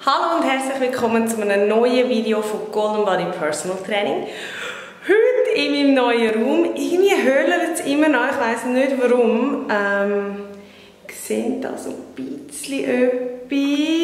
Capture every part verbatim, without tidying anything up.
Hallo und herzlich willkommen zu einem neuen Video von Golden Body Personal Training. Heute in meinem neuen Raum. Irgendwie höhlt es immer noch, ich weiss nicht warum. Ähm, seht da so ein bisschen etwas.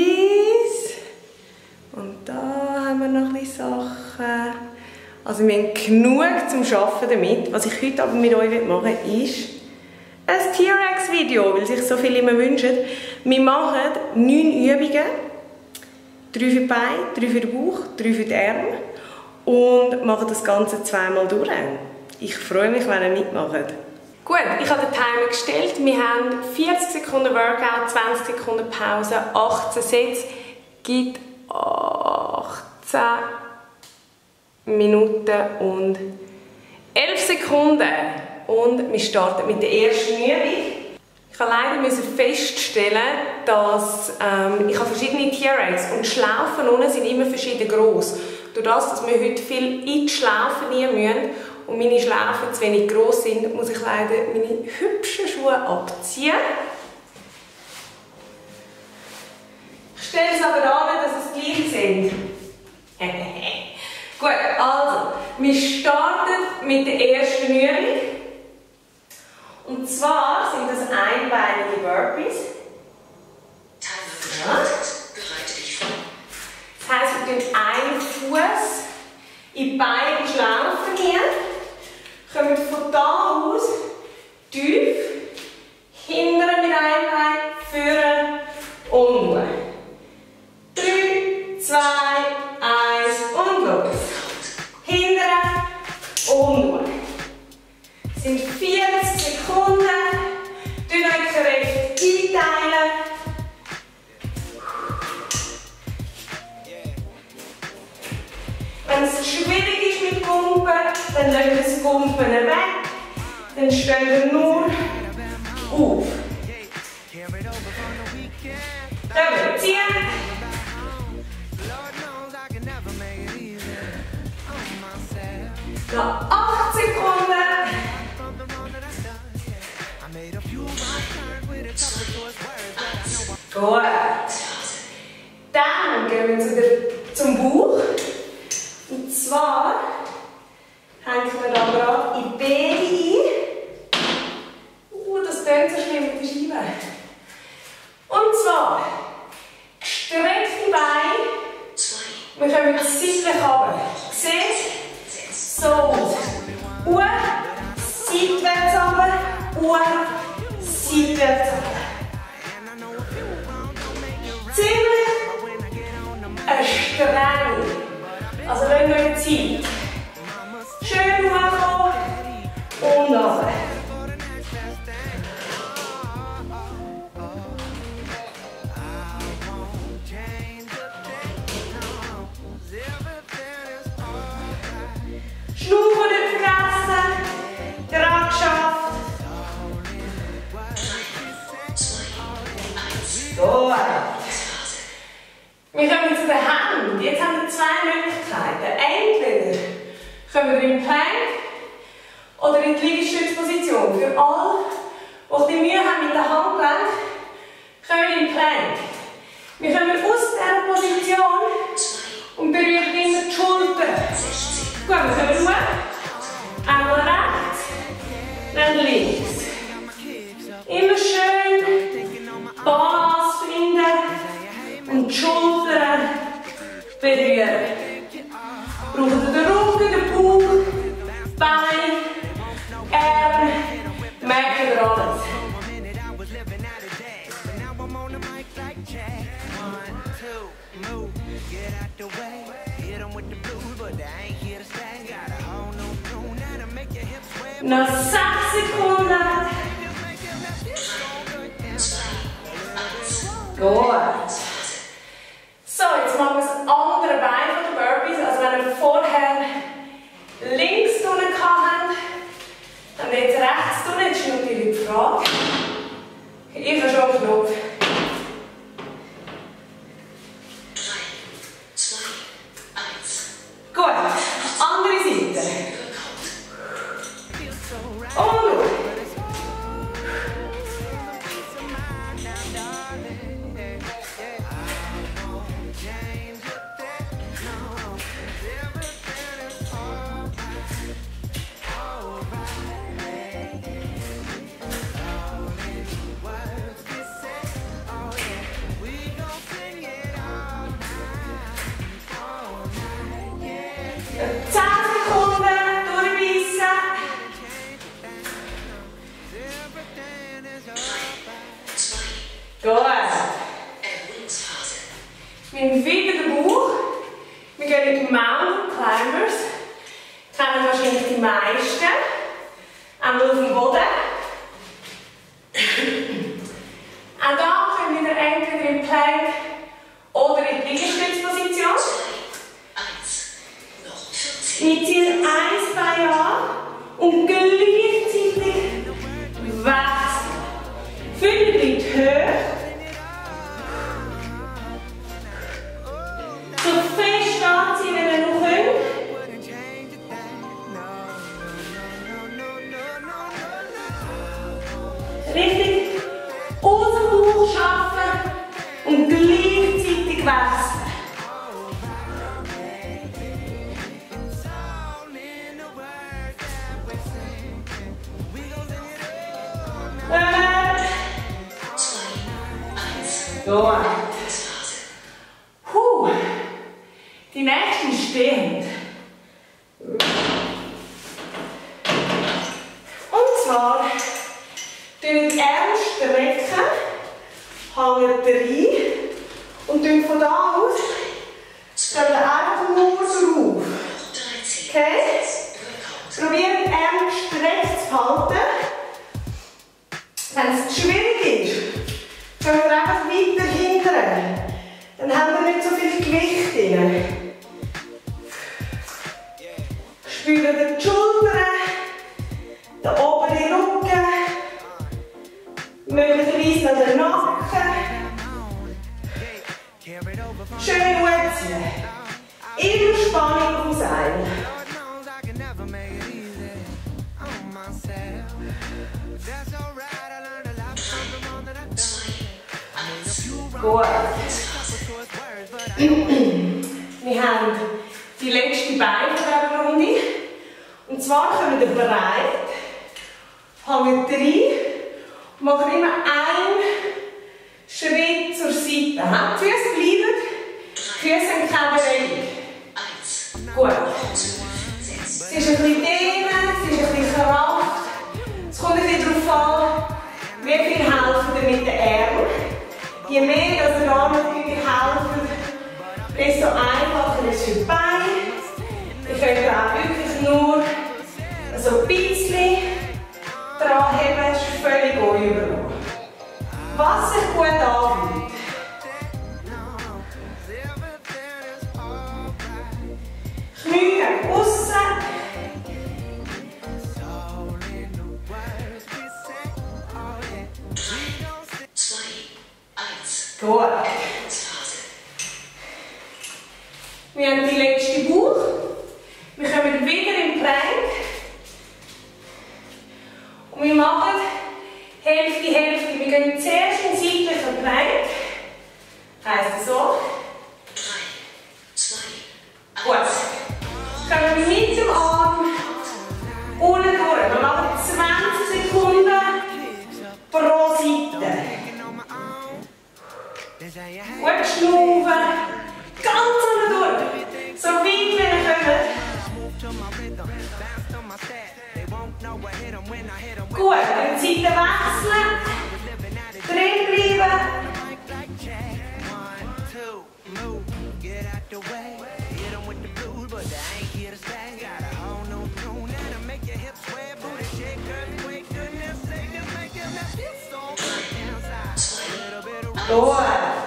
Und da haben wir noch ein bisschen Sachen. Also wir haben genug zum Arbeiten damit. Was ich heute aber mit euch machen will, ist ein T-Rex-Video, weil sich so viele immer wünschen. Wir machen neun Übungen. Drei für die Beine, drei für den Bauch, drei für die Arme und machen das Ganze zweimal durch. Ich freue mich, wenn ihr mitmacht. Gut, ich habe den Timer gestellt. Wir haben vierzig Sekunden Workout, zwanzig Sekunden Pause, achtzehn Sätze, gibt achtzehn Minuten und elf Sekunden. Und wir starten mit der ersten Übung. Ich musste leider feststellen, dass ähm, ich habe verschiedene T-Rex und die Schlaufen unten sind immer verschieden gross. Durch das, dass wir heute viel in die Schlaufen nehmen müssen und meine Schlaufen zu wenig gross sind, muss ich leider meine hübschen Schuhe abziehen. Ich stelle es aber an, dass es gleich sind. Gut, also, wir starten mit der ersten Übung. Und zwar sind das einbeinige Burpees. Ja. Das heisst, wir tun einen Fuß in beide Schlaufen hier, kommen von da aus tief, hinten mit einem Bein, führen und nur. drei, zwei, eins und los. Hinten und nur. Es sind vierzig Sekunden. Tun euch korrekt einteilen. Wenn es schwierig ist mit Pumpen, dann lassen wir das Pumpen weg. Dann stehen wir nur auf. Rüberziehen. Noch acht Sekunden. Gut. Dann gehen wir zu der, zum Bauch. Und zwar hängen wir da gerade in die Beine ein. Uh, das tönt so schlimm mit der Scheibe. Und zwar gestreckte Beine. Wir kommen seitlich runter. Seht? So. Uhr, seitwärts runter. Uhr, seitwärts runter. Ziemlich eine Strenge. Also wenn wir Zeit schön hochkommen und runter. Schnaufen nicht vergessen. Gerade geschafft. Gut. Wir kommen zu den Händen. Jetzt haben wir zwei Möglichkeiten. Entweder kommen wir in Plank oder in die Liegestützposition. Für alle, die die Mühe haben mit dem Handgelenk, kommen wir in Plank. Wir kommen aus dieser Position und berühren immer die Schultern. Gut, wir kommen nur. Einmal rechts, dann links. Immer schön Balance finden und die Schultern berühren. Braucht ihr den Rücken, den Bauch, Bein, Arme, merkt ihr alles. Noch sechs Sekunden. Gut. So, jetzt machen wir das andere Bein von den Burpees. Also wenn wir vorher links unten hatten, dann jetzt rechts unten. Jetzt ist natürlich die Frage. Ich habe schon einen Knopf. drei, zwei, eins. Gut, andere Seite. Und Wir nehmen wieder den Bauch. Wir gehen mit Mountain Climbers. Kennen wahrscheinlich die meisten. Einmal auf dem Boden. Auch da können wir entweder im Plank oder in die Liegestützposition. Wir ziehen eins Bein an und gleichzeitig wechseln. Fühlen bleibt hoch. So fest anziehen, wenn ihr noch könnt. Richtig aus dem Bauch schaffen und gleichzeitig wechseln. Gut. Puh. Die nächsten stehen. Und zwar strecken die Arme, strecken, hängen rein und tun von da aus stellen einfach nur drauf. Okay? Probieren die Arme gestreckt zu halten. Wenn es zu schwierig ist, können wir einfach weiter hindern. Dann haben wir nicht so viel Gewicht drin. Spüren die Schultern, den oberen Rücken, möglicherweise noch den Nacken. Schön gut ziehen. Immer Spannung auf dem Seil. Gut. Wir haben die letzte Beine dieser Runde. Und zwar kommen wir bereit, hängen rein und machen immer einen Schritt zur Seite. Die Füße bleiben, die Füße haben keine Bewegung. Gut. Es ist ein bisschen Dehnen, es ist ein bisschen Kraft. Es kommt ein bisschen darauf an, wie viel helfen wir mit den Armen. Je mehr das Rahmenübungen helfen, desto einfacher ist es für die Beine. Ihr könnt auch wirklich nur so ein bisschen dran heben, ist völlig euch überlassen. Was sich gut anfühlt. Knie nach aussen. Gut. Wir haben die letzte Bauch. Wir kommen wieder in Plank. Und wir machen Hälfte, Hälfte. Wir gehen zuerst in seitlichen Plank. Heisst so. drei, zwei, gut. Kommen wir mit dem Arm unten durch. Wir machen zwanzig Sekunden pro Seite. Gut schnaufen. Ganz unten durch. So weit wie ihr könnt. Gut, dann die Seite wechseln. Drin bleiben. Gut.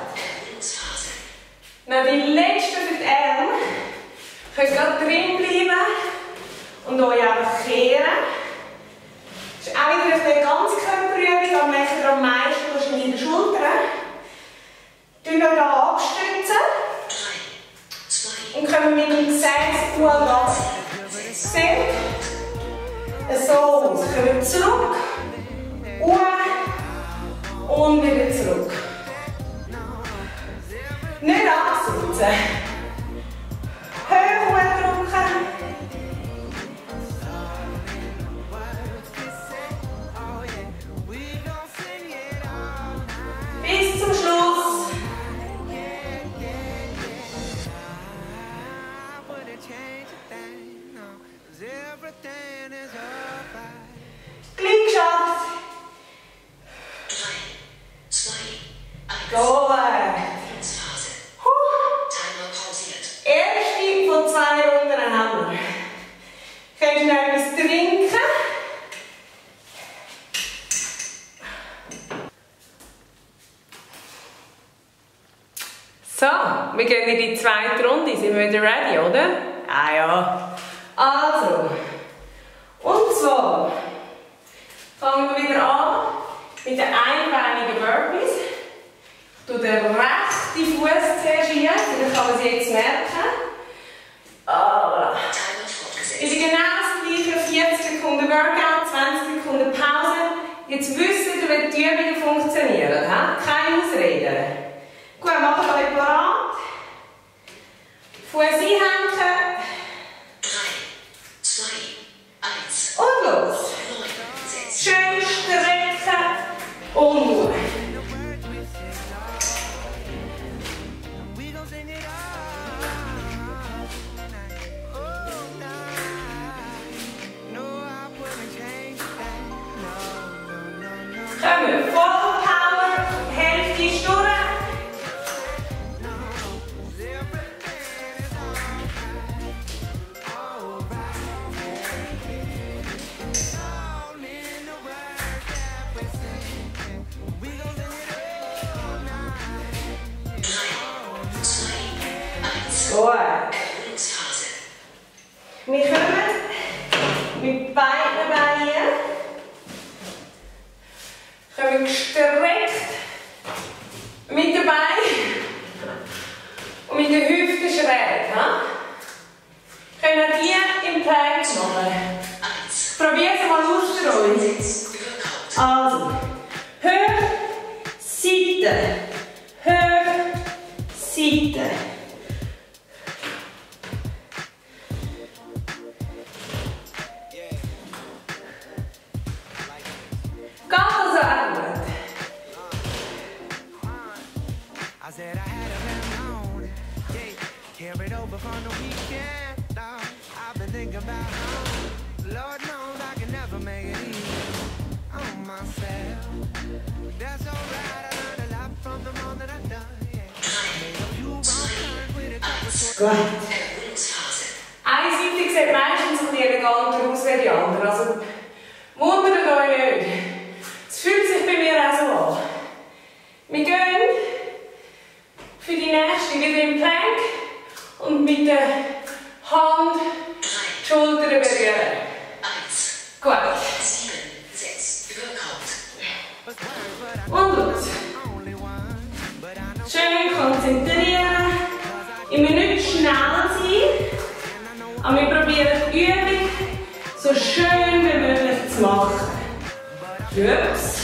Dann die letzte für die Arme. Ihr könnt gerade drin bleiben und euch einfach kehren. Das ist auch wieder eine ganze Körperübung, aber merkt ihr am meisten wahrscheinlich in den Schultern. Tun euch hier abstützen und kommen mit dem Gesäß gut ab. Seht? So aus. Kommen zurück, hoch und wieder zurück. Nicht absitzen. Hoch drücken. Bis zum Schluss. Gleich geschafft. drei, zwei, eins. Gut. Huh. wir gehen in die zweite Runde. Sind wir wieder ready, oder? Ah ja. Also. Und zwar fangen wir wieder an mit den einbeinigen Burpees. Ich tue den rechten Fuß zuerst hier, vielleicht kann man es jetzt merken. Ah, voilà. Wieder genau das gleiche, vierzig Sekunden Workout, zwanzig Sekunden Pause. Jetzt wisst ihr, wie die Übungen funktionieren. He? Keine Ausreden. Gut, machen wir euch parat. Fuß einhängen. drei, zwei, eins. Und los. Schön strecken und ruhen. Kommen, voll Power, Hälfte ist durch. Gut. Wir kommen mit beiden Beinen. Kommen gestreckt mit den Beinen und mit den Hüften schräg. Ha? Können die im Plank machen. Probiert es mal auszurollen. Also, hoch, Seite, hoch, Seite. Gut. Einseitig sieht meistens ein bisschen eleganter aus wie die andere. Also wundert euch nicht. Es fühlt sich bei mir auch so an. Wir gehen für die nächste wieder im Plank und mit der Hand die Schultern berühren. Gut. Und los. Schön konzentrieren. Immer nicht schnell sein, aber wir probieren die Übung so schön wie möglich zu machen. Ups.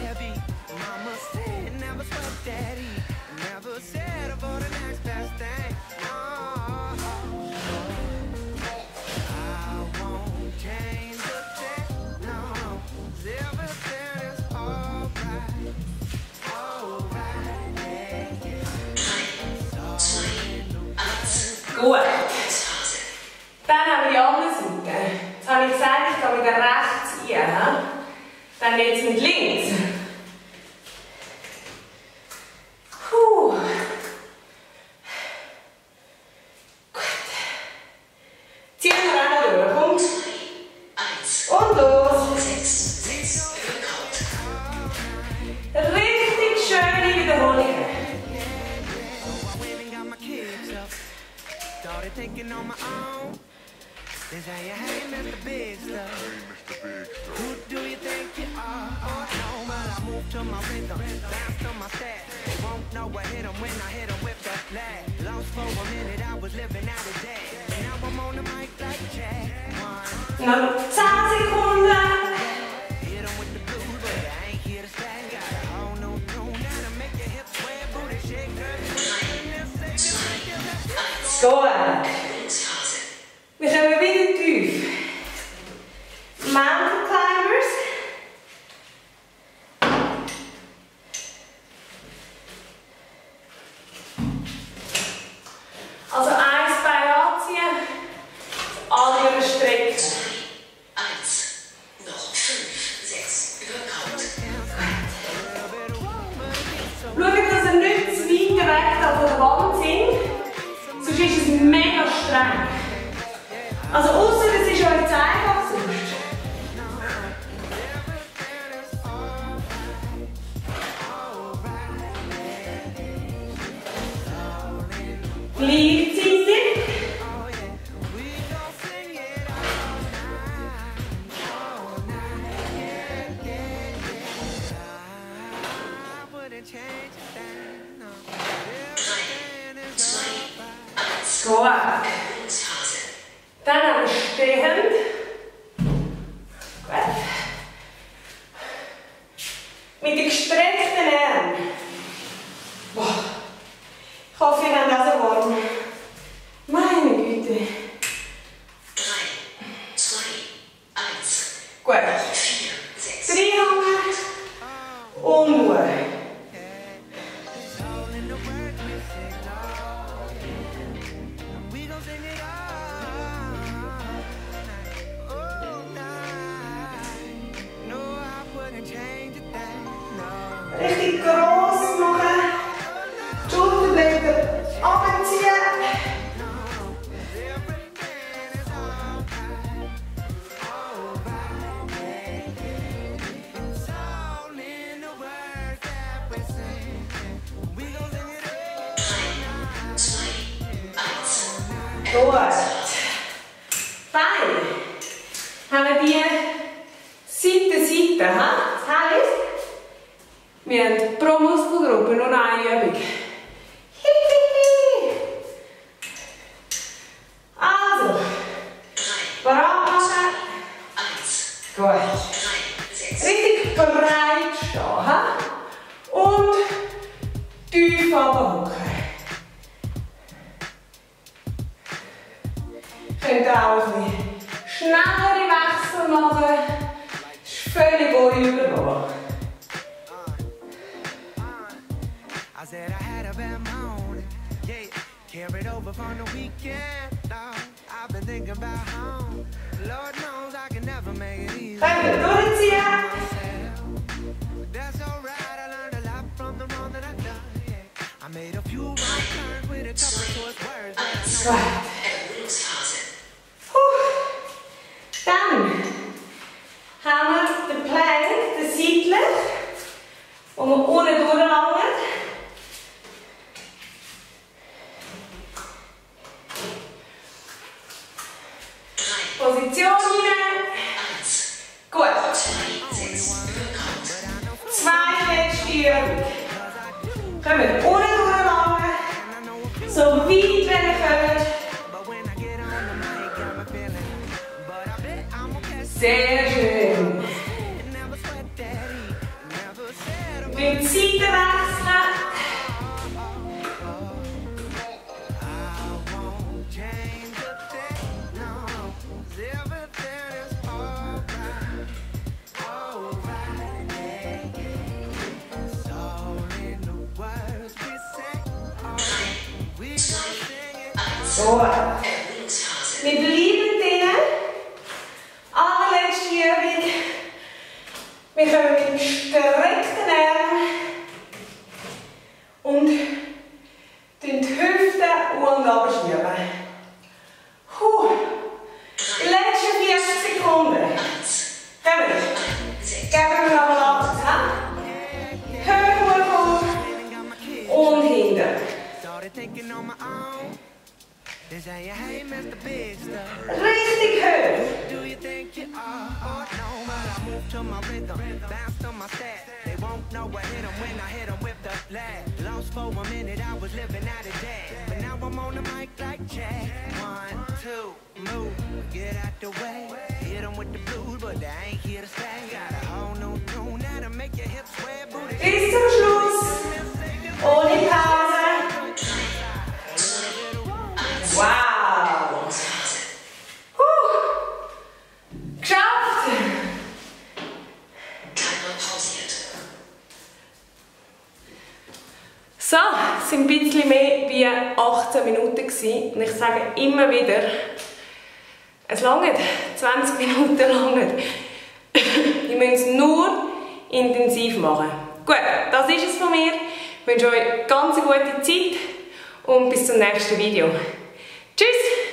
Gut. Dann haben wir die andere Seite. Jetzt habe ich gesagt, ich gehe mit rechts rein. Dann jetzt mit links. Puh. Gut. Ziehen wir einmal durch. Komm. Und los. Richtig schöne Wiederholungen. Started thinking on my own. They say, hey, Mister Big Stuff. Who do you think you are? Oh, no, but I move to my rhythm, bounce to my step. They won't know what hit 'em when I hit 'em with the flag. Lost for a minute, I was living out of debt. And now I'm on the mic like Jack. One. Noch zehn Sekunden. Hit 'em with the blues, but I ain't here to stay. Got a whole new tune now to make your hips sway, booty shake, girl. Gut. Wir kommen wieder tief. Mountain Climbers. Also eins Bein anziehen, alle strecken. Eins, noch fünf, sechs, Workout. Schaut, dass ihr nicht zu weit weg von der Wand sind, sonst ist es mega streng. Also ausser es ist euch zu einfach sonst. Gleichzeitig. Gut. Dann haben wir stehend. Gut. Mit den gestreckten Armen. Boah. Ich hoffe, ihr habt das so warm. Meine Güte. drei, zwei, eins. Gut. vier, sechs. Dreihangen. Und Ruhe. Richtig gross machen. Die Schulterblätter abziehen. Gut. Beine. Haben wir die Seite, Seite. Ha? Das heisst, wir haben pro Muskelgruppe nur eine Übung. Also, bereit machen. Gut. Richtig breit stehen. Ha? Und tief runterhocken. Könnt ihr auch ein bisschen schnellere Wechsel machen. Das ist völlig euch überlassen. I said I had a bad morning, yeah, carried over from the weekend. Oh, I've been thinking about home. Lord knows I can never make it easy. Können wir durchziehen. That's alright, I learned a lot from the wrong that I've done. Yeah. I made a few wrong turns with a couple choice words. Gut. Dann haben wir den Plank, den Seitler, wo wir unten durchlangen. Position hinein. Gut. Zwei letzte Übungen. Können wir unten durchlangen. So weit wie ihr könnt. Sehr schön. Wir die Seite wechseln. So. Wir bleiben drinnen. Allerletzte Übung. Wir kommen mit gestreckten Armen und die Hüfte um und runter schieben. Puh. Die letzten vierzig Sekunden. Kommen wir. Geben wir noch mal Absatz. Hoch, hoch, hoch und hinten. Richtig hoch. Do you think you are? Oh no, but I move to my rhythm, bounce to my step. They won't know what hit 'em when I hit 'em with the lag. Lost for a minute, I was living out of debt, but now I'm on the mic like Jack. One, two, move, get out the way. Hit 'em with the blues, but they ain't here to stay. Got a whole new tune that'll make your hips sway, booty. Bis zum Schluss. Ohne Pause. Wow! Huh. Geschafft! So, es waren ein bisschen mehr wie achtzehn Minuten gewesen. Und ich sage immer wieder, es langt, zwanzig Minuten langt. Ich müssen es nur intensiv machen. Gut, das ist es von mir. Ich wünsche euch ganz eine gute Zeit und bis zum nächsten Video. Tschüss!